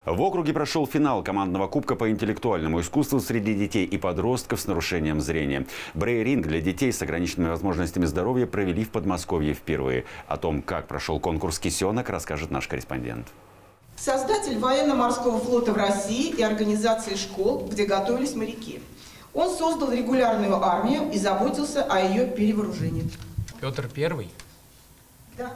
В округе прошел финал командного кубка по интеллектуальному искусству среди детей и подростков с нарушением зрения. Брейн-ринг для детей с ограниченными возможностями здоровья провели в Подмосковье впервые. О том, как прошел конкурс «Кисенок», расскажет наш корреспондент. Создатель военно-морского флота в России и организации школ, где готовились моряки. Он создал регулярную армию и заботился о ее перевооружении. Петр I? Да.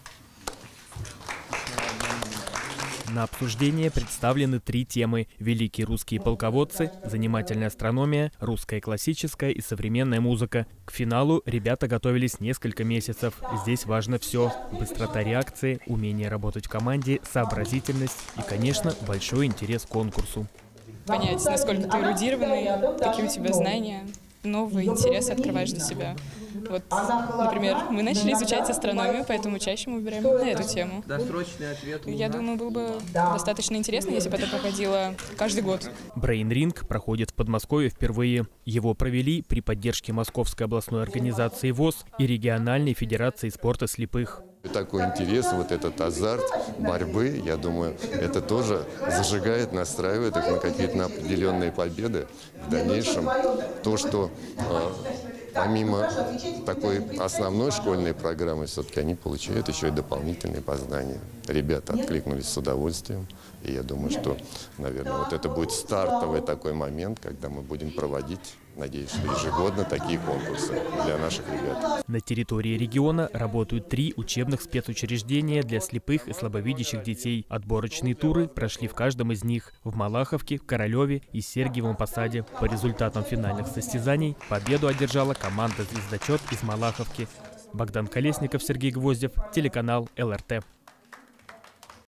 На обсуждение представлены 3 темы: великие русские полководцы, занимательная астрономия, русская классическая и современная музыка. К финалу ребята готовились несколько месяцев. Здесь важно все: быстрота реакции, умение работать в команде, сообразительность и, конечно, большой интерес к конкурсу. Понять, насколько ты эрудированный, какие у тебя знания, новые интересы открываешь для себя. Вот, например, мы начали изучать астрономию, поэтому чаще мы выбираем на эту тему. Досрочный ответ. Я думаю, было бы достаточно интересно, если бы это проходило каждый год. Брейн-ринг проходит в Подмосковье впервые. Его провели при поддержке Московской областной организации ВОС и региональной федерации спорта слепых. Такой интерес, вот этот азарт борьбы, я думаю, это тоже зажигает, настраивает их на какие-то определенные победы в дальнейшем. То, что помимо такой основной школьной программы, все-таки они получают еще и дополнительные познания. Ребята откликнулись с удовольствием, и я думаю, что, наверное, вот это будет стартовый такой момент, когда мы будем проводить, надеюсь, что ежегодно такие конкурсы для наших ребят. На территории региона работают 3 учебных спецучреждения для слепых и слабовидящих детей. Отборочные туры прошли в каждом из них: в Малаховке, в Королеве и Сергиевом Посаде. По результатам финальных состязаний победу одержала команда «Звездочет» из Малаховки. Богдан Колесников, Сергей Гвоздев, телеканал ЛРТ.